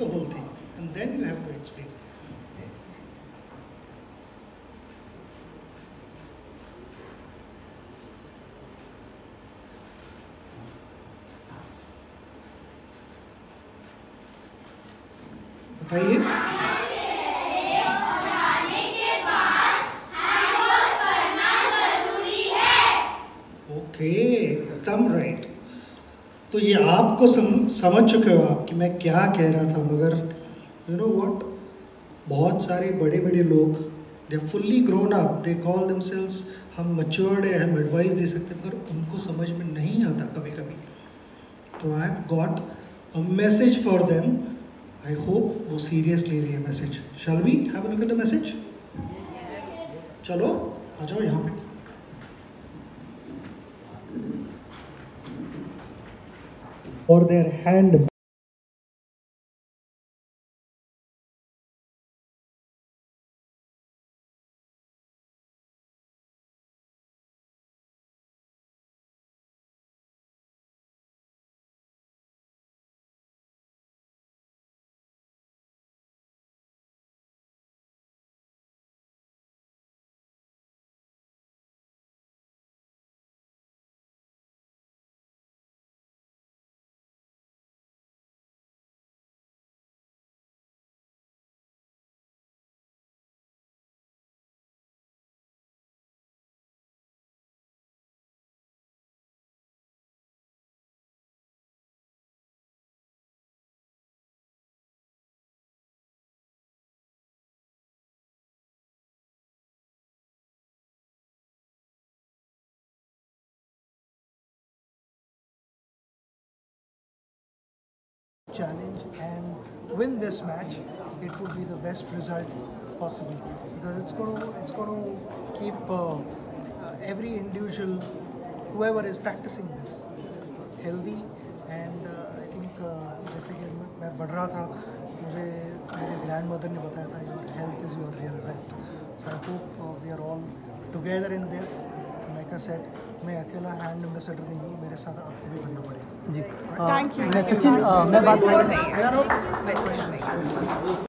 the whole thing and then you have to explain. बताइए. Okay, एकदम right. तो ये आपको समझ चुके हो आप कि मैं क्या कह रहा था, मगर यू नो व्हाट, बहुत सारे बड़े बड़े लोग they are fully grown up, they call themselves हम मैच्योर्ड है, हम एडवाइस दे सकते हैं, मगर उनको समझ में नहीं आता कभी कभी. तो I have got a message for them. I hope वो सीरियसली लिए message. Shall we have a look at the message? चलो आ जाओ यहाँ पे. और their hand. Challenge and win this match, it would be the best result possible, because it's going to keep every individual, whoever is practicing this, healthy. And I think जैसे कि मैं बढ़ रहा था, मुझे मेरे ग्रैंडमदर ने बताया था, your health is your real wealth. So I hope we are all together in this. Like I said, मैं अकेला हैंड एम्बेसडर नहीं हूँ, मेरे साथ आपको भी बनना पड़ेगा. जी, थैंक यू. मैं सचिन, मैं बात